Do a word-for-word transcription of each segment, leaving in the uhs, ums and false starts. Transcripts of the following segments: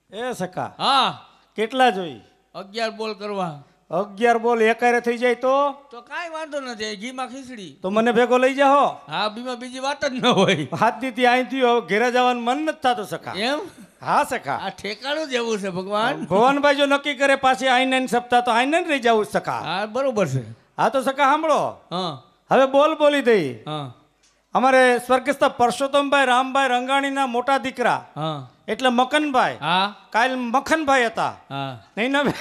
એ સખા હા કેટલા જોઈ? અગિયાર બોલ કરવા. અગિયાર બોલ એકારે થઈ જાય તો તો કાંઈ વાંધો નથી, ઘીમાં ખીચડી. તો મને ભેગો લઈ જાઓ. હા બીમાં બીજી વાત જ ન હોય. હાથ દીધી અહીંથી હવે ઘેરે જવાનું મન નથી થતું સખા. એમ હા સખા, આ ઠેકાણું જ એવું છે ભગવાન. ભવનભાઈ જો નક્કી કરે પાછી આઈને ને સપ્તાહ તો આઈને રહી જવું સખા. હા બરોબર છે. હા તો સખા સાંભળો, હા હવે બોલ બોલી દઈ. હા અમારે સ્વર્ગસ્થ પરસોત્તમભાઈ રામભાઈ રંગાણીના મોટા દીકરા હા એટલે મખનભાઈ, હા કાલ મખનભાઈ હતા હા નહીં ને?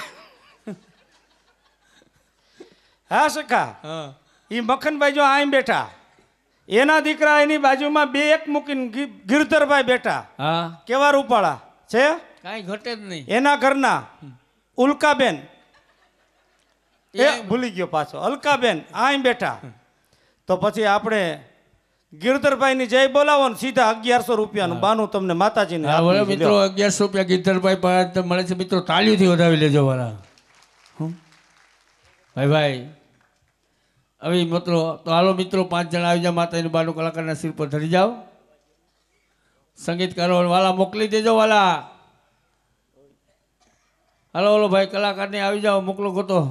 હા સખા, હા એ મખનભાઈ જો અહીં બેઠા, એના દીકરા એની બાજુમાં બે એક મૂકીને ગી- ગિરધરભાઈ બેઠા. હા કેવા રૂપાળા છે. કાંઈ ઘટે જ નહીં. એના ઘરના ઉલ્કાબેન, એ એ ભૂલી ગયો પાછો, અલકાબેન અહીં બેઠા. તો પછી આપણે ગિરધરભાઈની જય બોલાવો ને સીધા અગિયારસો રૂપિયાનું બાનું તમને માતાજીને હા આપી બોલો દીધું. મિત્રો, અગિયારસો રૂપિયા ગીધરભાઈ પાસે મળે છે મિત્રો. તાળીઓથી વધાવી લેજો વાળા. હમ. ભાઈ ભાઈ હવે મિત્રો તો હાલો મિત્રો, પાંચ જણા આવી જાઓ, માતાજીનું બાનું કલાકારના સિર પર ધરી જાઓ. સંગીતકારો વાલા મોકલી દેજો વાલા. હાલો હાલો ભાઈ, કલાકારને આવી જાઓ, મોકલો ગોતો.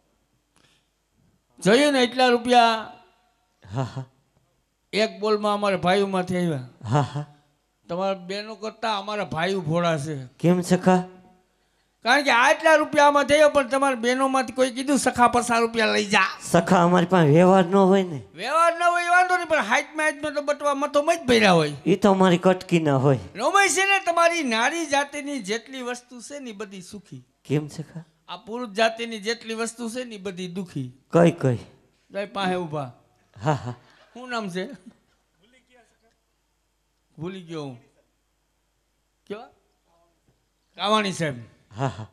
જોઈએ ને એટલા રૂપિયા હા હા એક બોલમાં અમારે ભાઈઓમાંથી આવ્યા. હા હા. તમારા બહેનો કરતા અમારા ભાઈઓ ભોળા છે. કેમ સખા? કારણ કે આટલા રૂપિયામાં થયો, પણ તમારા બહેનોમાંથી કોઈ કીધું સખા પચાસ રૂપિયા લઈ જા. સખા અમારી પાસે વ્યવહાર ન હોય ને. વ્યવહાર ન હોય વાંધો નહીં, પણ હાથમાં હાથમાં તો બટવા મતો જ ભર્યા હોય. એ તો અમારી કટકી ના હોય. રોમય છે ને, તમારી નારી જાતિની જેટલી વસ્તુ છે ને એ બધી સુખી. કેમ સખા? આ પુરુષ જાતિની જેટલી વસ્તુ છે ને એ બધી દુખી. કઈ કઈ? ભાઈ પાસે ઊભા. હા હા. શું નામ છે? ભૂલી ગયો હું. કેવા? કાવાણી સાહેબ. હા હા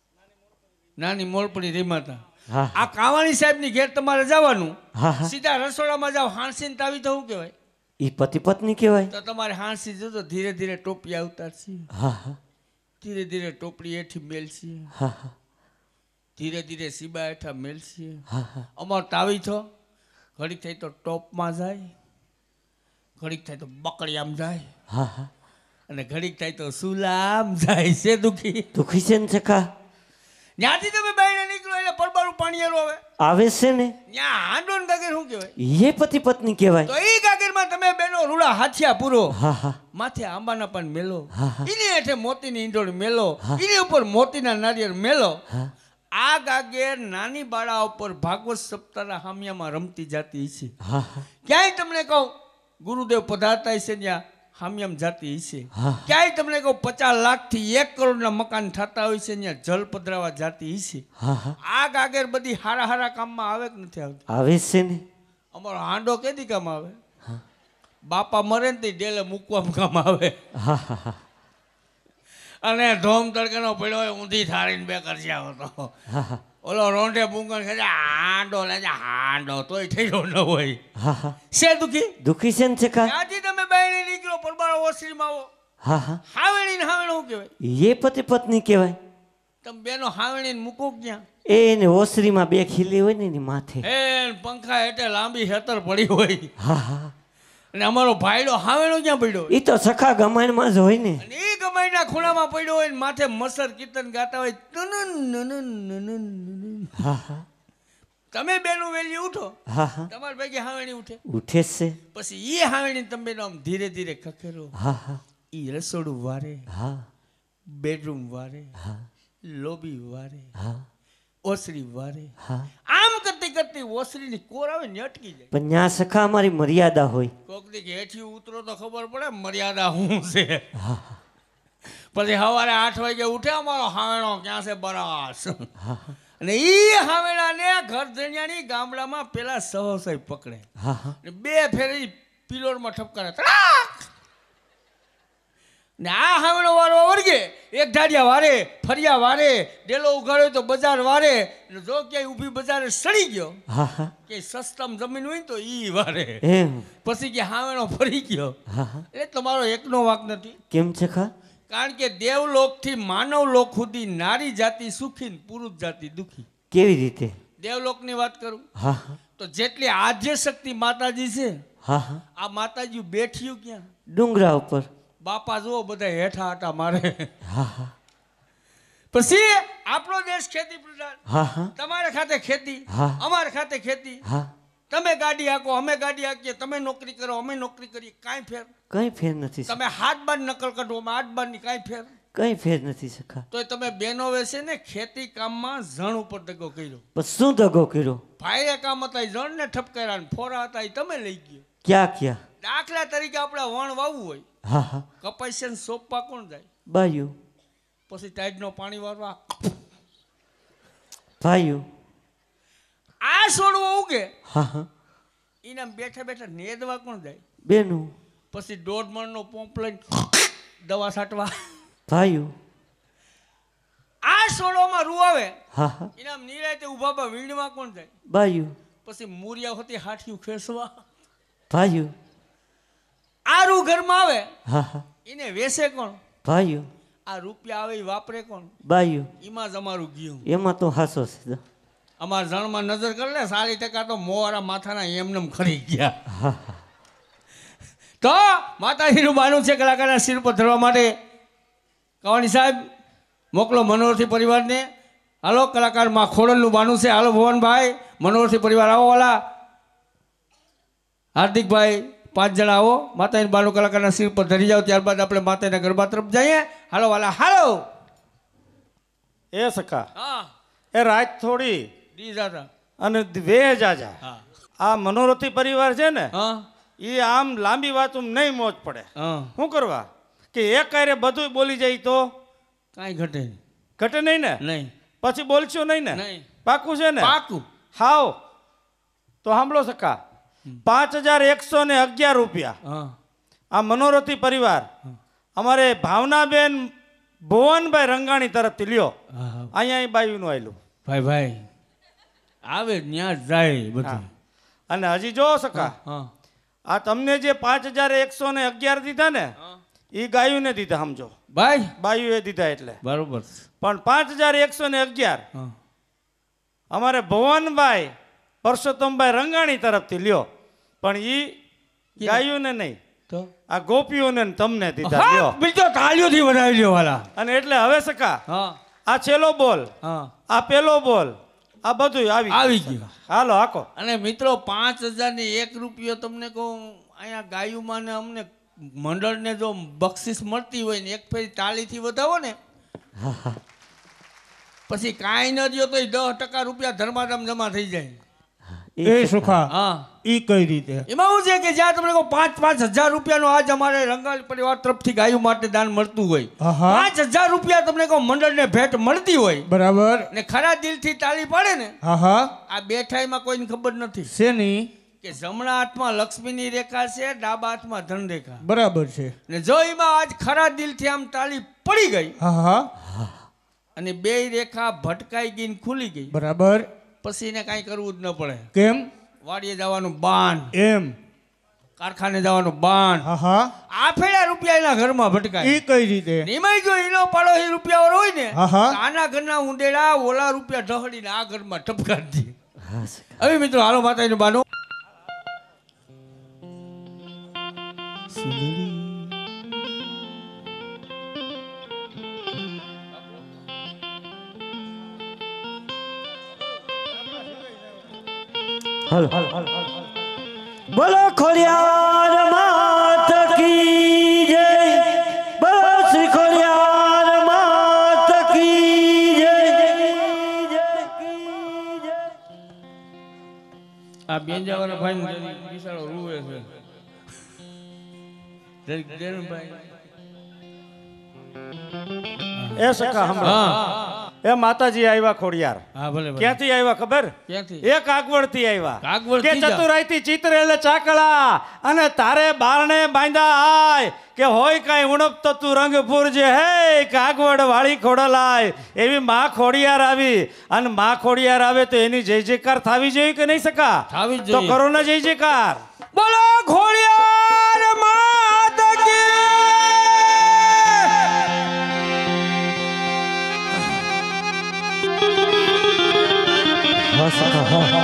નાની મોરપડી રીમાતા. હા આ કાવાણી સાહેબની ઘેર તમારે જવાનું. હા હા. સીધા રસોડામાં જાવ, હાંસીને તાવી તો શું કહેવાય? ઈ પતિ પત્ની કહેવાય. તો તમારે હાંસી જોજો, ધીરે ધીરે ટોપી ઉતારશે, હા હા ધીરે ધીરે ટોપડી હેઠી મેલશે, હા હા ધીરે ધીરે સીબા હેઠા મેલશે. હા હા. અમાર તાવી થો ઘડીક થાય તો ટોપમાં જાય, ઘડીક થાય તો બકડિયામ જાય, હા હા. અને ઘડીક થાય તો સુલામ જાય. છે દુખી. દુખી છે ને સખા? ત્યાંથી તમે બહાર નીકળો એટલે પરબારું પાણી એરો આવે. આવે છે ને. ત્યાં હાંડો ને ગાગર શું કહેવાય? એ પતિ પત્ની કહેવાય. તો એ ગાગરમાં તમે બેનો રૂડા હાથિયા પૂરો, હા હા માથે આંબાના પાન મેલો, હા હા એની હેઠે મોતીની ઈંડોળ મેલો, હા. એની ઉપર મોતીના નારિયેળ મેલો. હા. આ ગાગેર નાની બાળા ઉપર ભાગવત સપ્તાહના હામિયામાં રમતી જાતી છે. હા હા ક્યાંય તમને કહું ગુરુદેવ પધારતા છે ત્યાં હામિયામ જાતી છે. હા. ક્યાંય તમને કહું પચાસ લાખ થી એક કરોડના મકાન થતા હોય છે ત્યાં જલ પધરાવા જાતી છે. હા હા. આ ગાગેર બધી હારા હારા કામમાં આવે કે નથી આવતી? આવે છે ને. અમારો હાંડો કેદી કામ આવે? બાપા મરે ને તે ડેલે મૂકવામાં કામ આવે. હા હા હા અને ધોમ તડકાનો પડ્યો હોય ઊંધી થાળીને બે કરશે તો હા હા ઓલો રોંઢે બુંગણ ખેંચે હાંડો લેજે હાંડો તોય થયો ન હોય. હા હા. છે દુખી. દુખી છે ને સખા? ત્યાંથી તમે બાયણે નીકળો, પરબારો ઓસરીમાં આવો, હા હા. હાવેણી ને હાવેણ શું કહેવાય? એ પતિ પત્ની કહેવાય. તમે બેનો હાવેણી ને મૂકો ક્યાં? એને ઓસરીમાં બે ખીલી હોય ને એની માથે. એ પંખા હેઠે લાંબી હેતર પડી હોય. હા હા. અને અમારો ભાઈડો હાવેણો ક્યાં પડ્યો હોય? એ તો સખા ગમાણમાં જ હોય ને. અને એ ગમાઈના ખૂણામાં પડ્યો હોય ને માથે મસર કીર્તન ગાતા હોય. ટનન નનન નનન નનન. હા હા તમે બેનું વેલી ઉઠો, હા હા. તમારી ભેગી હાવેણી ઉઠે. ઉઠે છે. પછી એ હાવેણી તમે બેનો આમ ધીરે ધીરે ખખેરો. હા હા ઈ રસોડું વારે, હા બેડરૂમ વારે, હા લોબી વારે, હા ઓસરી વારે. હા. આમ કરતી કરતી ઓસરીની કોર આવે ને અટકી જાય. પણ ત્યાં સખા અમારી મર્યાદા હોય. કોક દી હેઠી ઉતરો તો ખબર પડે મર્યાદા શું છે. હા પછી સવારે આઠ વાગે ઉઠે અમારો હાવેણો ક્યાં છે બરાસ. હા અને ઈ હાવેણાને ઘર ધણિયાની ગામડામાં પેલા સહોસાઈ પકડે. હા હા ને બે ફેરી પિલોરમાં ઠપકારે તડાક. ને આ હાવેણો વારો વર્ગે એક ધાડિયા વારે, ફરિયા વારે, ડેલો ઉઘાડ્યો તો બજાર વારે. ને જો ક્યાંય ઊભી બજારે સડી ગયો, હા હા. કે સસ્તામાં જમીન હોય ને તો ઈ વારે. એમ. પછી કે હાવેણો ફરી ગયો. હા હા. એટલે તમારો એકનો વાક નથી. કેમ સખા? કારણ કે દેવલોકથી માનવલોક સુધી નારી જાતિ સુખી ને પુરુષ જાતિ દુખી. કેવી રીતે? દેવલોકની વાત કરું હા હા તો જેટલી આદ્ય શક્તિ માતાજી છે, હા હા. આ માતાજી બેઠ્યું ક્યાં? ડુંગરા ઉપર. બાપા જુઓ બધા હેઠા હાટા મારે. હા હા પછી આપણો દેશ ખેતી પ્રધાન. હા હા તમારે ખાતે ખેતી, હા. અમારે ખાતે ખેતી. હા તમે ગાડી હાંકો, અમે ગાડી હાંકીએ, તમે નોકરી કરો, અમે નોકરી કરીએ, કાંઈ ફેર. કઈ ફેર નથી તમે હાથ બાર નકલ કાઢો, અમે હાથ બારની કાંઈ ફેર. કઈ ફેર નથી સખા. તોય તમે બેનો વેસે ને ખેતી કામમાં જણ ઉપર દગો કર્યો. બસ શું દગો કર્યો? ભાઈએ કામ હતા એ જણ ને ઠપકાર્યા ને ફોરા હતા એ તમે લઈ ગયો. ક્યાં ક્યાં? દાખલા તરીકે આપણે વણ વાવવું હોય, હા હા કપાસિયા સોંપવા કોણ જાય? બાયું પછી ટાઈડનો પાણી વારવા ભાઈયું. આ છોડવો ઉગે હા હા એને બેઠા બેઠા નેદવા કોણ જાય? બેનું પછી દોઢ મણનો પંપ લઈને દવા છાંટવા ભાઈયું. આ છોડવામાં રૂ આવે હા હા એના નિરાયતે ઉભા બા વીણવા કોણ જાય? બાયું પછી મૂરિયા હોતી હાથિયું ખેસવા. ભાઈયું. આ રૂ ઘરમાં આવે હા હા એને વેસે કોણ? ભાઈયું. આ રૂપિયા આવે એ વાપરે કોણ? બાયું. એમાં જ અમારું ગયું. એમાં તો હાસો છે. અમારા જણમાં નજર કરી લે, સારી ટકા તો મોવારા માથાના એમનેમ ખરી ગયા. હા હા તો માતાજીનું બાનું છે કલાકારના શિર પર ધરવા માટે. કવાણી સાહેબ મોકલો મનોહરથી પરિવારને. હાલો કલાકારમાં ખોડલનું બાનું છે. હાલો ભુવનભાઈ, મનોહરથી પરિવાર આવો. વાલા હાર્દિકભાઈ, પાંચ જણા આવો. માતાજીનું બાનું કલાકારના શિર પર ધરી જાઓ, ત્યારબાદ આપણે માતાજીના ગરબા તરફ જઈએ. હાલો વાલા હાલો. એ સખા હા એ રાત થોડી દી દાદા. અને વે જાજા. હા આ મનોરથી પરિવાર છે ને હા એ આમ લાંબી વાતું નહીં મોજ પડે. હા શું કરવા કે એક કારે બધું બોલી જાય તો કાંઈ ઘટે નહીં. ઘટે નહીં ને? નહીં પછી બોલશો નહીં ને? નહીં. પાકું છે ને? પાકું. હાવ તો સાંભળો સકા. પાંચ હજાર એકસો ને અગિયાર રૂપિયા હા આ મનોરથી પરિવાર અમારે ભાવનાબેન ભુવનભાઈ રંગાણી તરફથી લ્યો. હા હા. અહીંયા અહીં બાયુનું આવેલું. ભાઈ ભાઈ આવે ત્યાં જ જાય બધું. અને હજી જો સકા હા આ તમને જે પાંચ હજાર એકસો ને અગિયાર દીધા ને એ ગાયુંને દીધા સમજો. ભાઈ બાયુએ દીધા એટલે. બરોબર. પણ પાંચ હજાર એકસો ને અગિયાર હા અમારે ભુવનભાઈ પરસોત્તમભાઈ રંગાણી તરફથી લ્યો. પણ ઈ ગાયુંને નહીં, તો આ ગોપીઓને ને તમને દીધા હા, લ્યો. બીજો તાળીઓથી વધાવી લ્યો વાલા. અને એટલે હવે સકા હા આ છેલ્લો બોલ, હા આ પેલો બોલ, આ બધું આવી આવી ગયું. હાલો હાકો. અને મિત્રો પાંચ હજાર ને એક રૂપિયો તમને કહું અહીંયા ગાયુમાં ને અમને મંડળને જો બક્ષિસ મળતી હોય ને એક ફેરી તાળીથી વધાવો ને પછી કાંઈ ન દો તો દસ ટકા રૂપિયા ધર્માધામ જમા થઈ જાય. એ સુખા હા ઈ કઈ રીતે? એમાં શું છે કે જ્યાં તમને કહું પાંચ પાંચ હજાર રૂપિયાનો આજ અમારે રંગાળી પરિવાર તરફથી ગાયું માટે દાન મળતું હોય, આહા. પાંચ હજાર રૂપિયા તમને કહું મંડળને ભેટ મળતી હોય બરાબર. ને ખરા દિલથી તાળી પાડે ને હા હા આ બેઠાઈમાં કોઈને ખબર નથી શેની? કે જમણા હાથમાં લક્ષ્મીની રેખા છે, ડાબા હાથમાં ધન રેખા. બરાબર છે. ને જો એમાં આજ ખરા દિલથી આમ તાળી પડી ગઈ હા હા અને બે રેખા ભટકાઈ ગઈ ને ખુલી ગઈ, બરાબર. પછી એને કાંઈ કરવું જ ન પડે. કેમ? વાડીએ જવાનું બાન, એમ? કારખાને જવાનું બાન, હા હા આ ફેડા રૂપિયા એના ઘરમાં ભટકાય. ઈ કઈ રીતે? નિમાઈ જો એનો પાડો એ રૂપિયા વાળો હોય ને હા હા તો આના ઘરના ઉંડેડા ઓલા રૂપિયા ઢહડીને આ ઘરમાં ટપકાડી દે. હા સખા. હવે મિત્રો હાલો માતાજીનું બાનો. હાલો બોલો ખોડિયાર માત કી જય. બોલો શ્રી ખોડિયાર માત કી જય. આ બેંજાવાળા ભાઈ બિચારો રૂવે છે. જરીક દેને ભાઈ. એ સખા હમણાં હા એ માતાજી આવ્યા ખોડિયાર. હા ભલે ભલે. ક્યાંથી આવ્યા ખબર? ક્યાંથી? એક કાગવડથી આવ્યા. કાગવડથી કે જ? ચતુરાઈથી ચિતરેલ ચાકળા અને તારે બારણે બાંધા આય કે હોય કાંઈ ઉણપ તો તું રંગ પૂરજે હે કાગવડ વાળી ખોડલાય. એવી માં ખોડિયાર આવી અને માં ખોડિયાર આવે તો એની જય જયકાર થાવી જોઈએ કે નહીં સકા? થાવી જ તો જોઈએ. કરો ને જય જયકાર. બોલો ખોડિયાર માત કી. હા સખા હા હા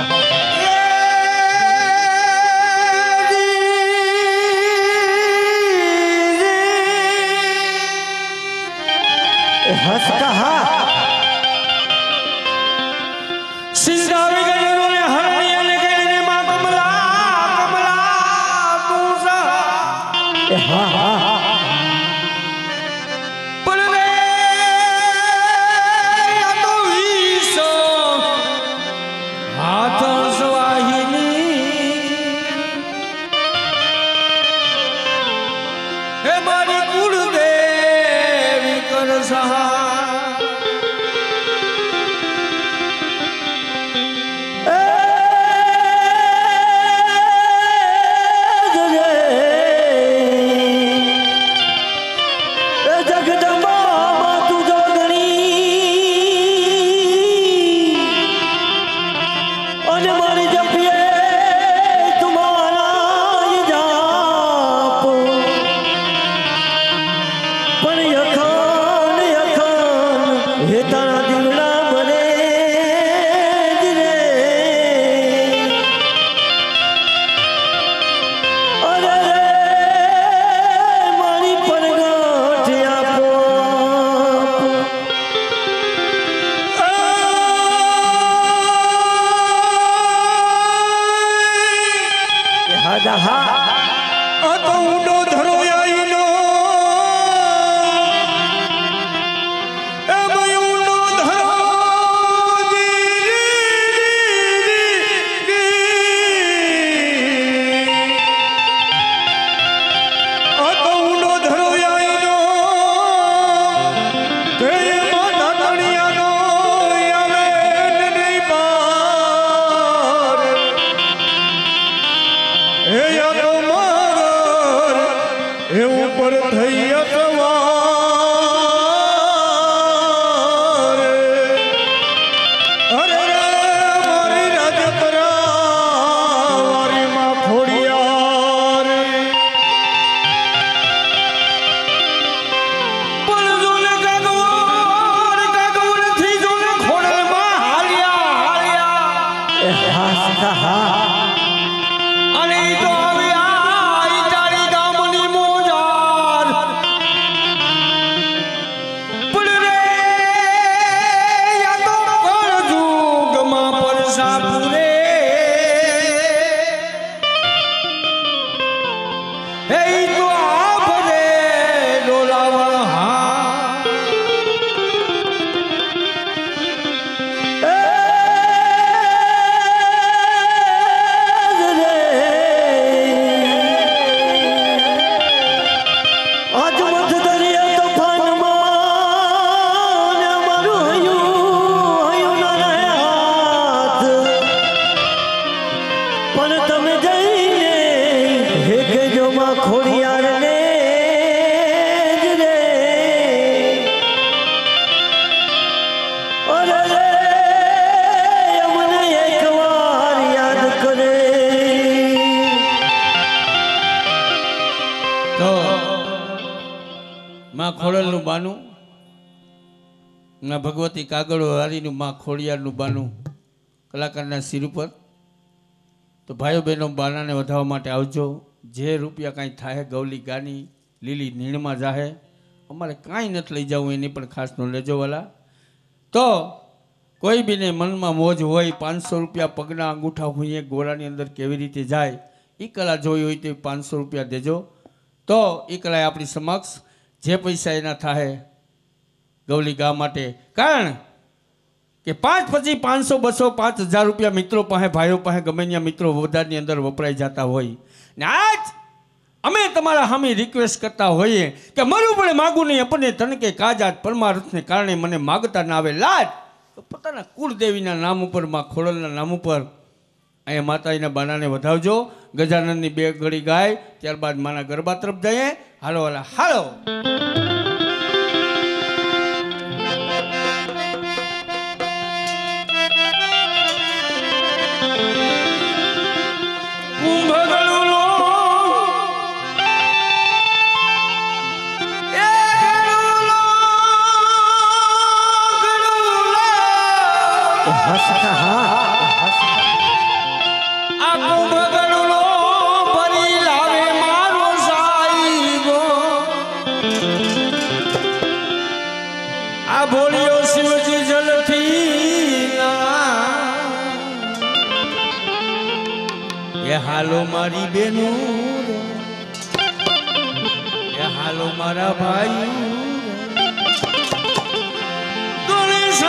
હા સખા હા. સિંધાવી ગયેલો ને હરણિયા ને ગયેલી માં કમલા કમલા તુસા હા હા પણ રે આ તો વીસો હાથ સ્વાહિની હે મારી કુળદેવી કર સહા ખોડલનું બાનું ના ભગવતી કાગળો હારીનું માં ખોડિયારનું બાનું કલાકારના સિર ઉપર તો ભાઈઓ બહેનો બાનાને વધારવા માટે આવજો. જે રૂપિયા કાંઈ થાય ગૌલી ગાની લીલી નીણમાં જાહે અમારે કાંઈ નથી લઈ જવું એની પણ ખાસ નો લેજો વાલા. તો કોઈ બીને મનમાં મોજ હોય પાંચસો રૂપિયા પગના અંગૂઠા હોય ગોળાની અંદર કેવી રીતે જાય એ કલા જોઈ હોય તો પાંચસો રૂપિયા દેજો. તો એ કલાએ આપણી સમક્ષ જે પૈસા એના થાય ગૌલી ગા માટે, કારણ કે પાંચ પછી પાંચસો બસો પાંચ હજાર રૂપિયા મિત્રો પાસે ભાઈઓ પાસે ગમે ત્યાં મિત્રો વધારની અંદર વપરાઈ જતા હોય ને આજ અમે તમારા સામે રિક્વેસ્ટ કરતા હોઈએ કે મારું પણ માગું નહીં આપણને તન કે કાજાત પરમાર્થને કારણે મને માગતા ના આવે લાજ તો પોતાના કુળદેવીના નામ ઉપર માં ખોડલના નામ ઉપર અહીંયા માતાજીના બાનાને વધાવજો. ગજાનંદની બે ઘડી ગાય ત્યારબાદ માના ગરબા તરફ જઈએ. હાલો હાલો હાલો. એ હાલો મારી બેનો રે, એ હાલો મારા ભાઈ ગણેશ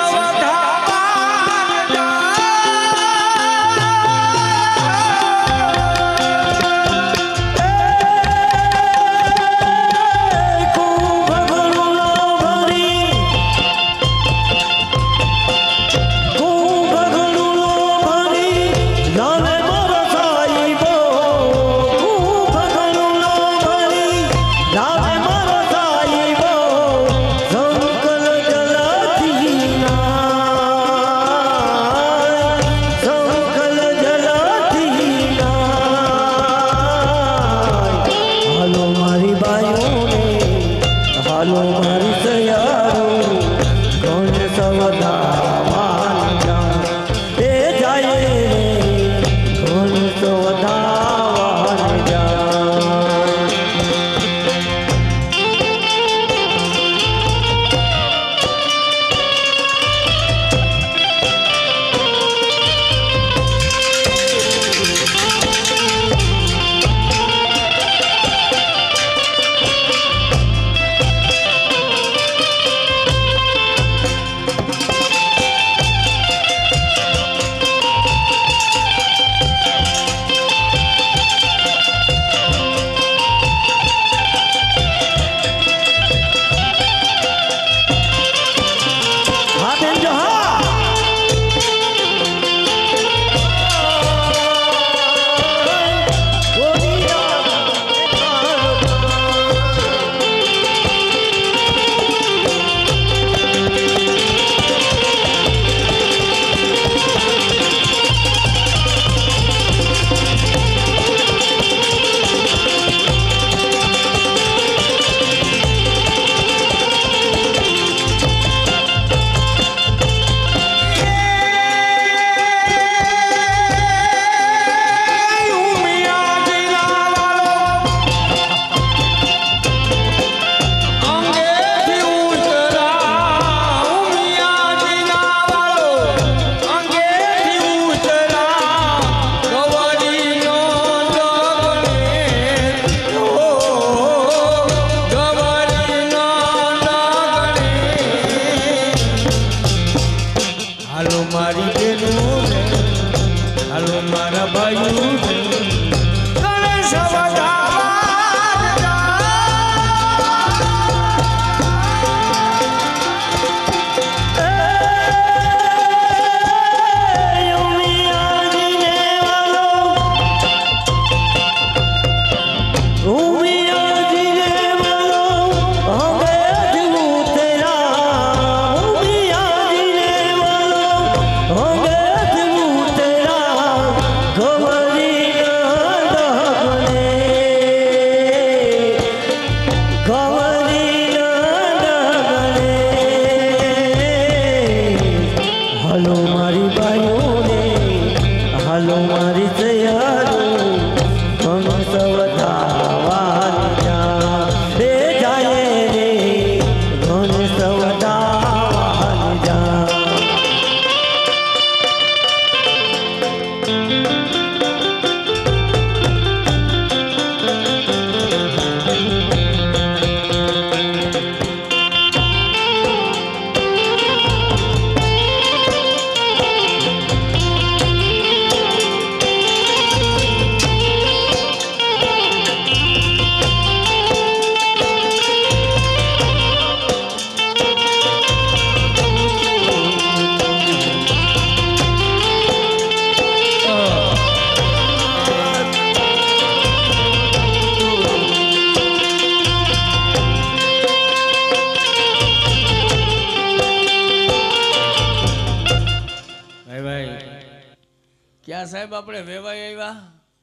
ક્યાં સાહેબ આપણે વેવાઈ આવ્યા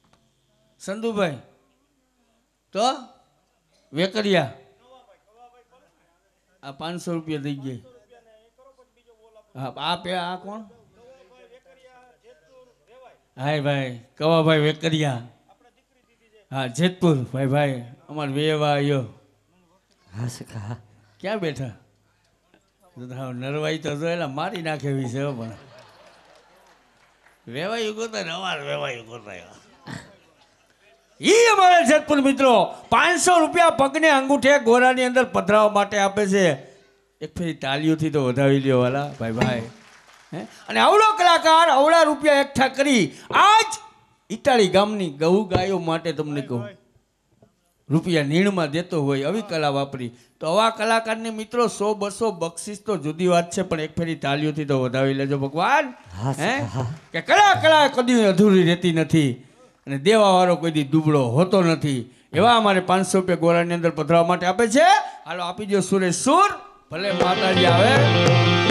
સંધુભાઈ તો વેકરિયા આ પાંચસો રૂપિયા થઈ ગયા હા આ પે આ કોણ હાય ભાઈ કવાભાઈ વેકરિયા હા જેતપુર ભાઈ ભાઈ અમાર વેવા આવ્યો હા સખા ક્યાં બેઠા નરવાઈ તો જોયેલા મારી નાખે વિશે પણ વેવાયું ગોતા અવાર વેવાયું ગોતા ઈ અમારા જેતપુર મિત્રો પાંચસો રૂપિયા પગને અંગૂઠે ગોરાની અંદર પધરાવવા માટે આપે છે. એક ફેરી તાલીઓથી તો વધાવી લ્યો વાલા ભાઈ ભાઈ. હે અને આવડો કલાકાર અવળા રૂપિયા એકઠા કરી આજ ઇટાળી ગામની ગૌ ગાયો માટે તમને કહું રૂપિયા નીણમાં દેતો હોય આવી કલા વાપરી તો આવા કલાકારને મિત્રો સો બસો બક્ષિસ તો જુદી વાત છે, પણ એક ફેરી તાલીઓથી તો વધાવી લેજો ભગવાન. હે કે કલા કલા કદી અધૂરી રહેતી નથી અને દેવાવાળો કોઈ દી દુબળો હોતો નથી. એવા અમારે પાંચસો રૂપિયા ગોરાની અંદર પધરાવવા માટે આપે છે. હાલો આપી દો સુરે સુર, ભલે માતાજી આવે.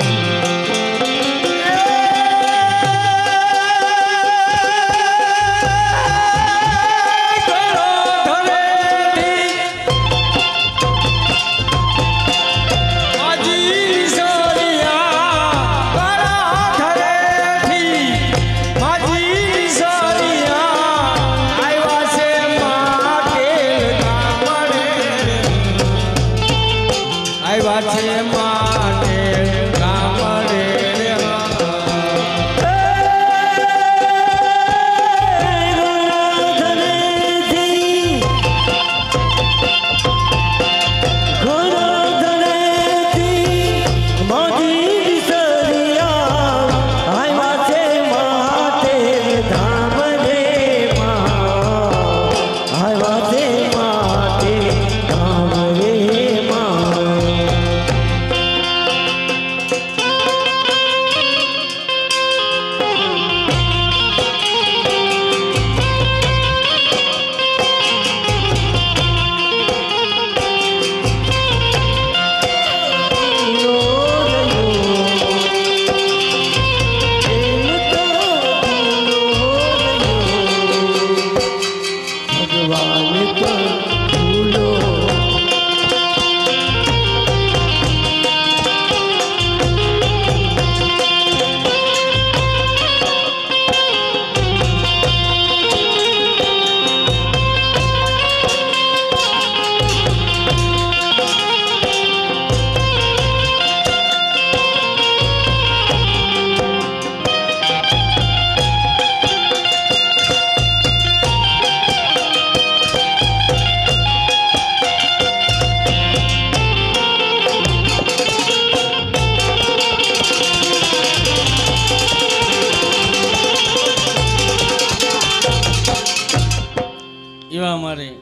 અમારે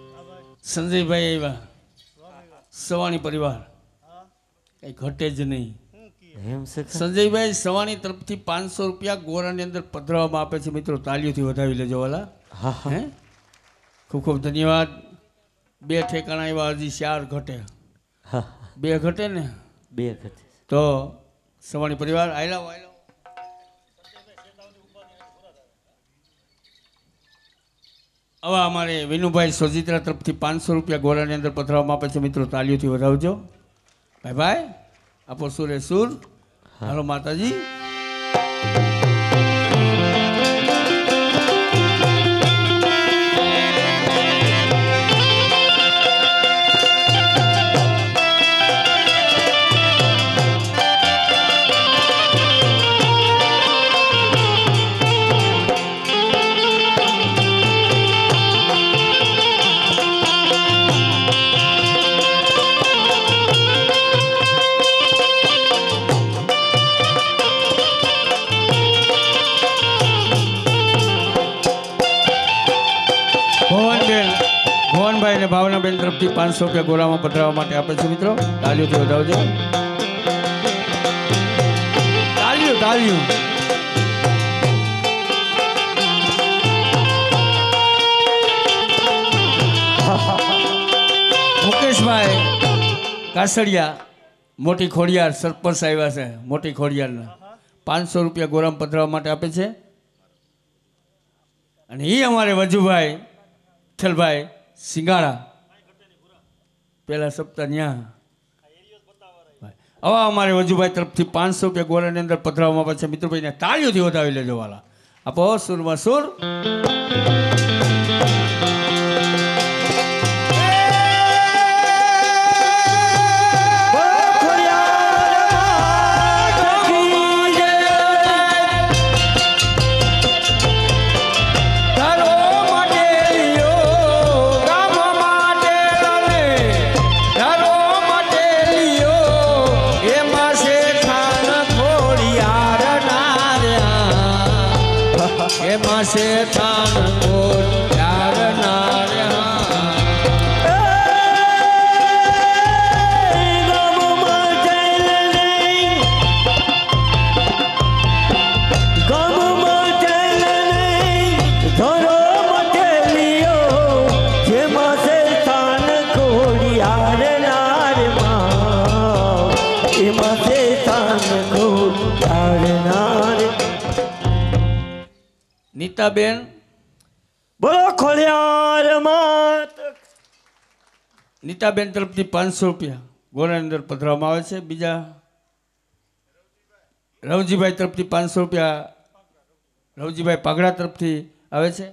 સંજયભાઈ આવ્યા, સવાણી પરિવાર કઈ ઘટે જ નહીં. સંજયભાઈ સવાણી તરફથી પાંચસો રૂપિયા ગોરાની અંદર પધરાવવામાં આપે છે. મિત્રો તાલીઓથી વધાવી લેજો વાલા. હે ખૂબ ખૂબ ધન્યવાદ. બે ઠેકાણા એવા હજી ચાર ઘટે. બે ઘટે ને બે ઘટે તો સવાણી પરિવાર આયલા આયલા હવે અમારે વિનુભાઈ સોજિત્રા તરફથી પાંચસો રૂપિયા ગોરાની અંદર પધરાવવામાં આપે છે. મિત્રો તાલીઓથી વધાવજો ભાઈ ભાઈ. આપો સુરે સુર. હાલો માતાજી. ભવનભાઈ અને ભાવનાબેન તરફથી પાંચસો રૂપિયા ગોરામાં પધરાવવા માટે આપે છે. મિત્રો તાલીઓથી વધાવજો. તાલીઓ તાલીઓ. મુકેશભાઈ કાસડિયા મોટી ખોડિયાર સરપંચ આવ્યા છે. મોટી ખોડિયારના પાંચસો રૂપિયા ગોરામાં પધરાવવા માટે આપે છે. અને એ અમારે વજુભાઈ વિઠ્ઠલભાઈ સિંગાળા પેલા સપ્તાહ ન્યા હવે અમારે વજુભાઈ તરફથી પાંચસો રૂપિયા ગોરાની અંદર પધરાવવામાં આવે છે. મિત્રભાઈને તાળીઓથી વધાવી લેજો વાલા. આપો સુરમાં સુર. તારો માટે માસે થાન યાર નાર નીતાબેન બોલો ખોડિયાર માત. નીતાબેન તરફથી પાંચસો રૂપિયા ગોળાની અંદર પધરાવવામાં આવે છે. બીજા રવજીભાઈ તરફથી પાંચસો રૂપિયા રવજીભાઈ પાગડા તરફથી આવે છે.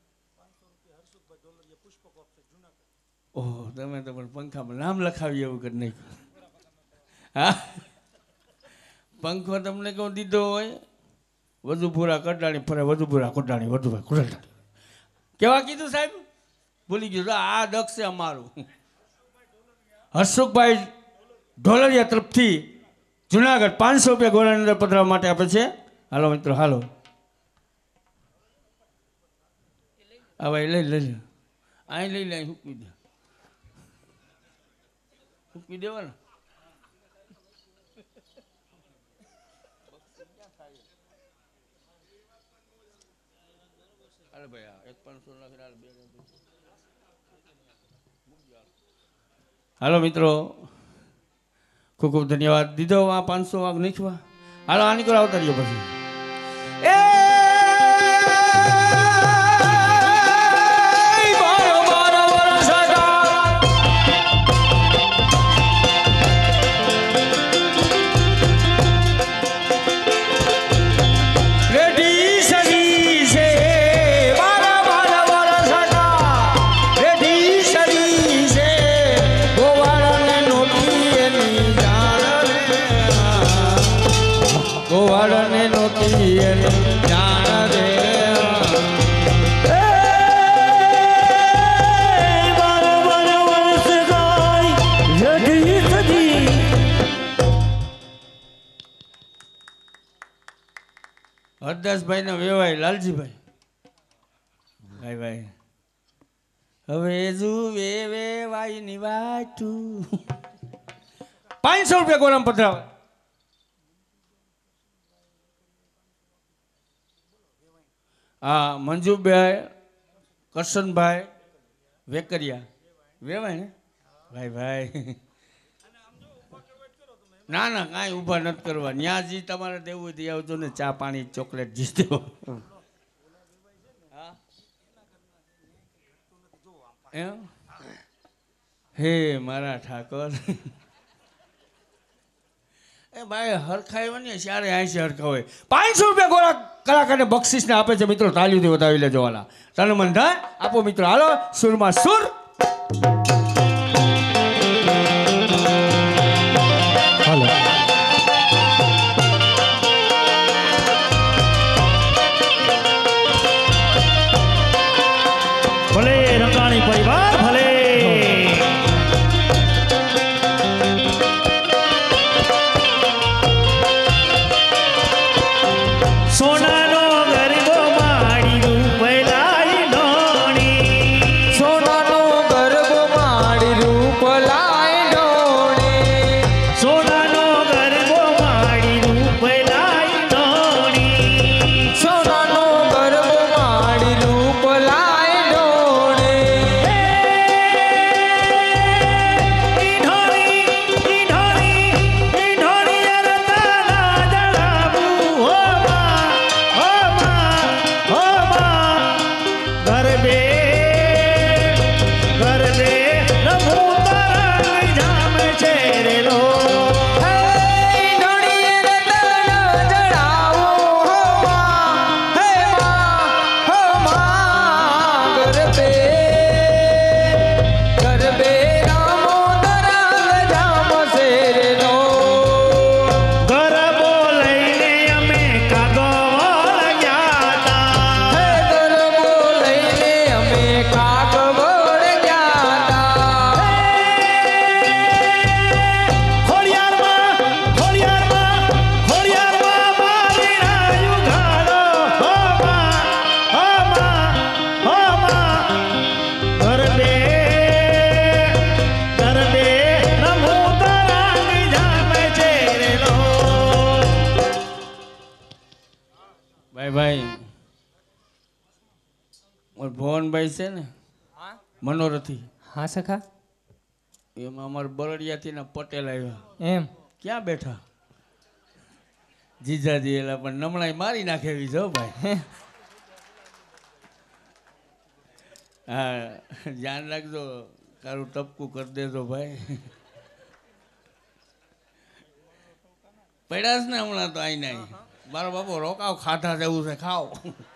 ઓહ, તમે તો પણ પંખામાં નામ લખાવી એવું કરી નાખ્યું. હા, પંખો તમને કહું દીધો હોય વધુ ભૂરા કટાણી ફરે વધુ ભૂરા કોટાણી વધુ ભાઈ કોટાણી કેવા કીધું સાહેબ? ભૂલી ગયું. આ દક્ષ છે અમારું. હર્ષુખભાઈ ઢોલરિયા તરફથી જુનાગઢ પાંચસો રૂપિયા ગોળાની અંદર પધરાવવા માટે આપે છે. હાલો મિત્રો હાલો. હા ભાઈ લઈ લઈ લે. અહીં લઈ લે, મૂકી દે, મૂકી દેવા ને. હાલો મિત્રો, ખૂબ ખૂબ ધન્યવાદ. દીધો આ પાંચસો વાગ નીકળવા. હાલો આની કરો આવતા રહ્યો પછી. હરદાસભાઈ ના વેવાય લાલજીભાઈ ભાઈ ભાઈ હવે જુએ વેવાય ની વાટું પાંચસો રૂપિયા ગોળામ પધરાવે. હા, મંજુભાઈ કરશનભાઈ વેકરિયા વેવાય ને ભાઈ ભાઈ. ના ના કાંઈ ઊભા નથી કરવા. ન્યા જી તમારે દેવું દઈ આવજો ને, ચા પાણી ચોકલેટ જી દેવો. એમ હે મારા ઠાકોર. એ ભાઈ હરખાય હોય ને ત્યારે આંસી હરખા હોય. પાંચસો રૂપિયા ગોળા કલાકારને બક્ષિસને આપે છે મિત્રો. તાલીઓથી વધાવી લેજો વાલા. તન મન ધન આપો મિત્રો. હાલો સુરમાં સુર. હાલો ભલે રંગાણી પરિવાર ભલે. સોનાનો ગરબો માડી રૂપલાઈ નોણી. સોનાનો ગરબો ભાઈ મારા ભવનભાઈ છે ને મનોરથી હા સખા એમાં અમારા બરડિયાથી ના પટેલ આવ્યા એમ ક્યાં બેઠા જીજાજી એલા પણ નમણાઈ મારી નાખે એવી છો ભાઈ હા ધ્યાન રાખજો તારું ટપકું કરી દેજો ભાઈ પડ્યા છે ને હમણાં તો આઈ નાઈ મારો બાપો રોકાવ ખાધા જવું છે ખાઓ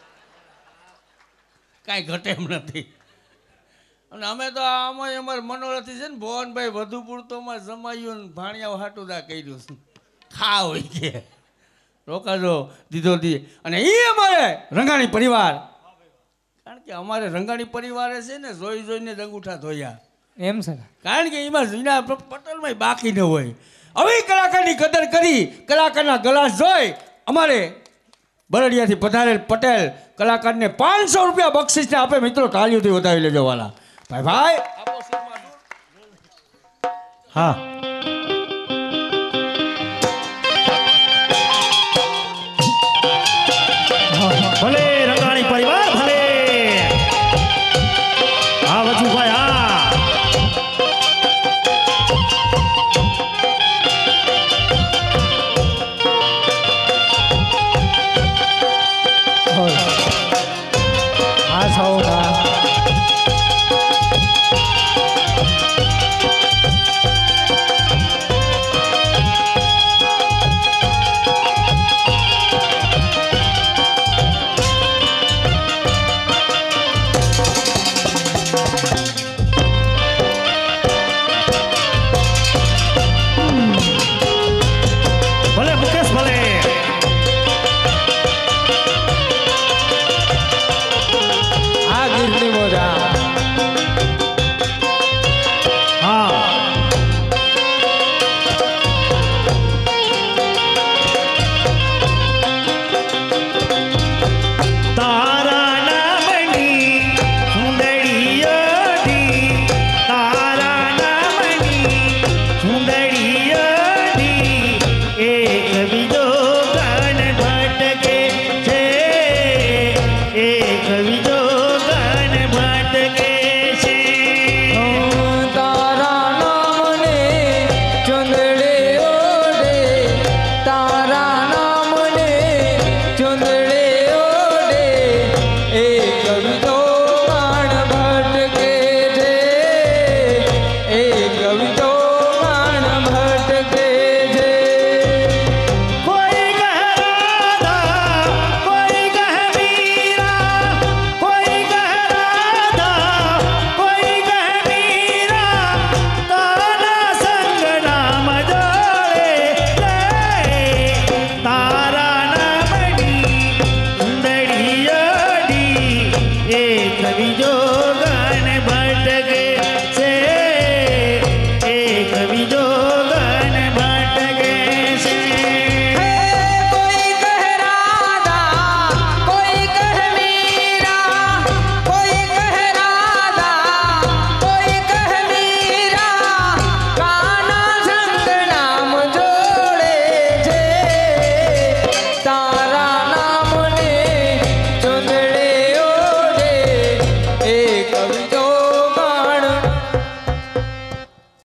કાંઈ ઘટે એમ નથી અને અમે તો આમાં અમારે મનોરથી છે ને ભવનભાઈ વધુ પૂરતોમાં જમાયું ને ભાણિયાઓ હાટુદા કર્યું છે ખા હોય કે રોકાજો દીધો દી અને એ અમારે રંગાણી પરિવાર કારણ કે અમારે રંગાણી પરિવારે છે ને જોઈ જોઈને જ અંગૂઠા ધોયા એમ સખા કારણ કે એમાં જીના પટેલમાં બાકી ન હોય હવે કલાકારની કદર કરી કલાકારના ગ્લાસ જોઈ અમારે બરડિયાથી પધારેલ પટેલ કલાકારને પાંચસો રૂપિયા બક્ષિસને આપે મિત્રો તાળીઓથી વધાવી લેજો વાલા ભાઈ ભાઈ હા